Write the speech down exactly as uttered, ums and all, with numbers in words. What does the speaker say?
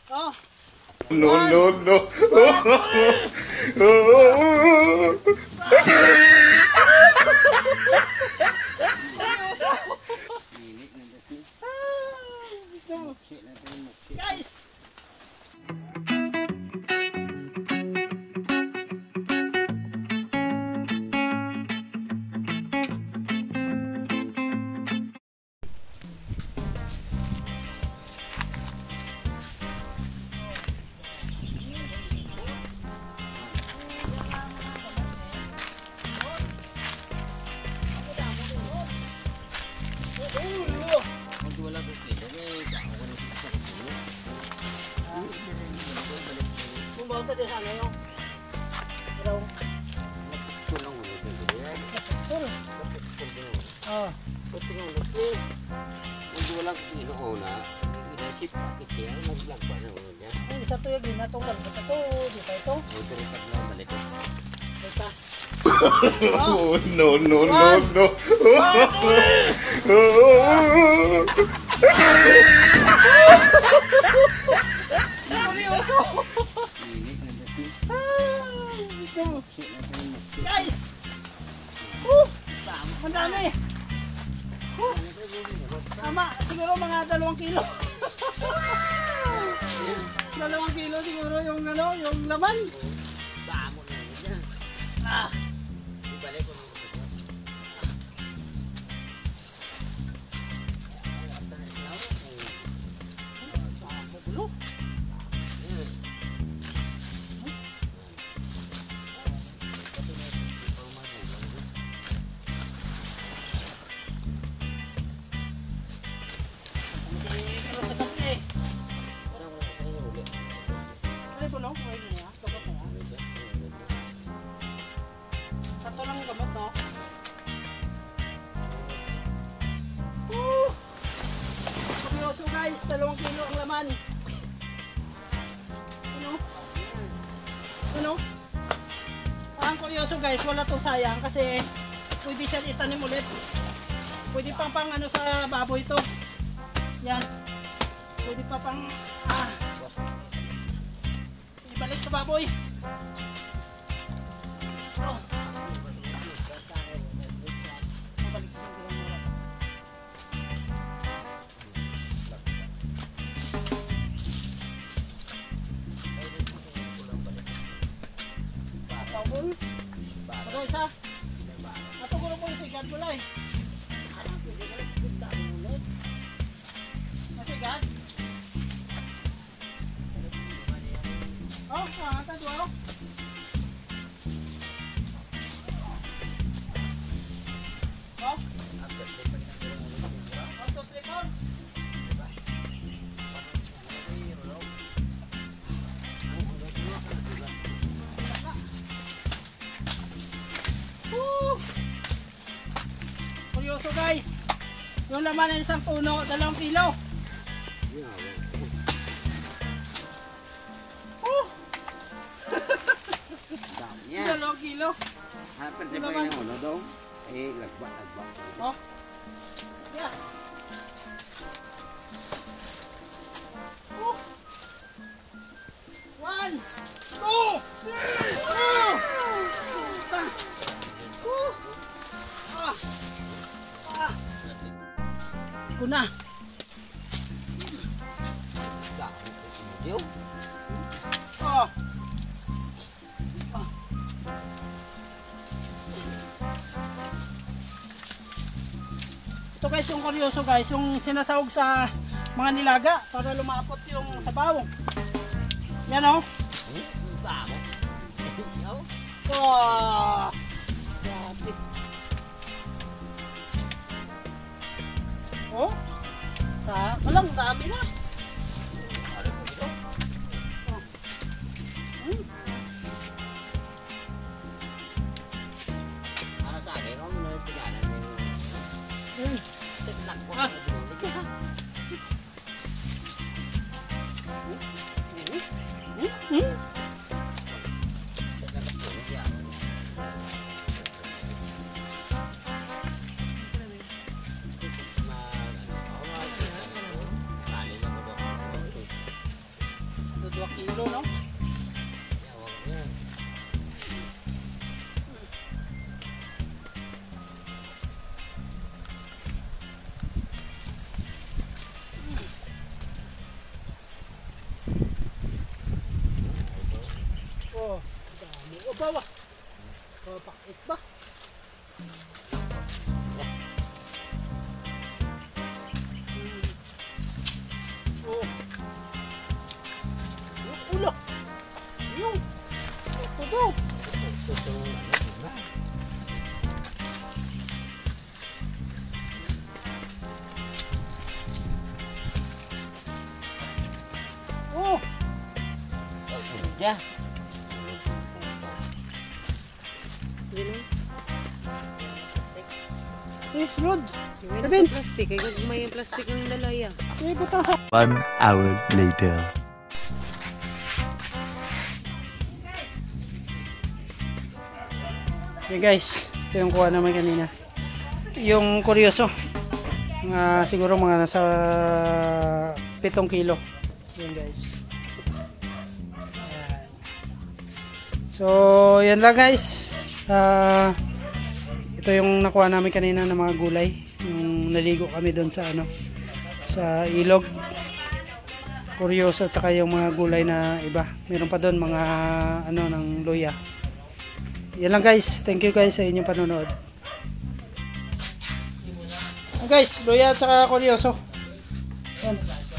Oh. No, no, no. Guys. Bauta di sana yung raw. Tulong mo dito. Tulong. Ah, Pati nga laki. Hindi wala kilo na. Inasip pati kaya mag-vlog pa na ulo niya. ay isa to yung ginatunggal. Basta to, di pa ito. Ito rin pag lang balik. Basta. Oh, no, no, no, no. Seryoso. Guys! Uh, ang dami! Uh, tama, siguro mga dalawang kilo. Dalawang kilo siguro yung ano, yung laman. Damo na niya. Ah, Ibalik ko naman. Sato lang gamot, no? Woo! Seryoso guys, dalawang kilo ang laman. Ano? Ano? Ang kuryoso guys, wala tong sayang kasi pwede siya itanim ulit. Pwede pang pang ano sa baboy ito. Yan. Pwede pa pang ah, ibalik sa baboy. Oh. Pabul. Ano isa? Ato ko po yung sigad pula eh. Masigad? Oh, makakad wow. Oh. One, two, three, four. Woo! Kuryoso guys. Yung laman ng isang puno, dalawang kilo. Oh! Dalawang kilo. Hapan din pa yung ulo daw. Eh, lagbat, lagbat. Oh. Yeah. Oh. One, two, three, four. Oh. Ah. Ah. Iko na. Oh. Ito guys yung kuryoso guys, yung sinasahog sa mga nilaga para lumapot yung sabaw. Yan o. Oh. Grabe. Oh. Sa walang dami na. Oh. Hmm. Ano sabi ko, ano yung tiganan niyo? Hmm. Ah. Hmm? Hmm? dua kilo, no? Oh, dami o bawa. Oh, pakit ba? Oh. Yung ulo. Yung. Ito daw. Oh. Ya. Eh, Rod. May Eben. nasa plastic. Ay, may plastic ng dalaya. Eh, butang sa... One hour later. Okay guys, ito yung kuha naman kanina. Yung kuryoso. Mga siguro mga nasa pitong kilo. Yan guys. Ayan. So, yan lang guys. Ah... ito yung nakuha namin kanina ng mga gulay, yung naligo kami doon sa ano, sa ilog, kuryoso, at saka yung mga gulay na iba, meron pa doon mga ano ng luya. Yan lang guys, thank you guys sa inyong panonood. Guys, luya at saka kuryoso yan.